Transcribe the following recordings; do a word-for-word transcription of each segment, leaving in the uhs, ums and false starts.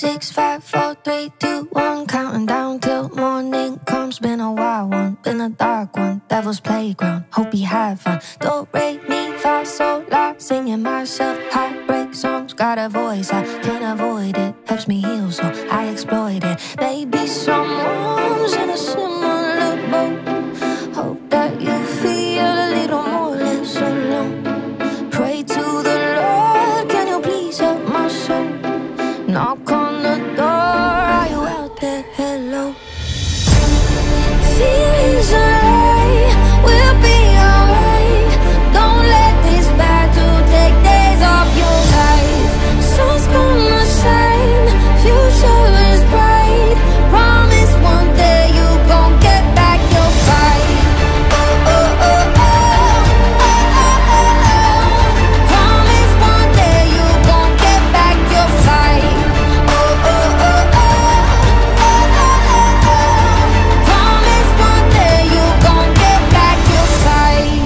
Six, five, four, three, two, one. Counting down till morning comes. Been a wild one, been a dark one. Devil's playground, hope you have fun. Do, re, mi, fa, sol, la. Singing myself heartbreak songs. Got a voice, I can't avoid it. Helps me heal, so I exploit it. Maybe someone's in a similar boat. Hope that you feel a little more less alone. Pray to the Lord, can you please help my soul? Knock on the door, are you out there? Hello. Feelings alright, we'll be alright. Don't let this battle take days off your life. Sun's gonna shine, future is bright. Promise one day you gon' get back your fight. Oh, oh, oh, oh, oh, oh, oh, oh. Promise one day you gon' get back your fight. Oh, oh, oh, oh, oh, oh, oh, oh. Promise one day you gon' get back your fight.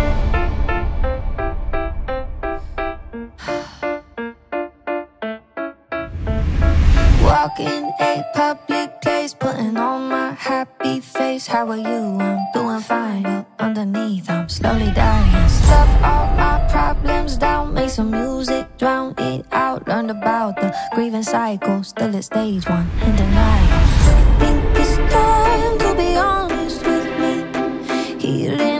Walking a public place, putting on my happy face. How are you? I'm doing fine, but underneath I'm slowly dying. Stuff all my problems down, make some music, drown it out. Learned about the grieving cycle, still at stage one, in denial. I think it's time to be honest with me. Healing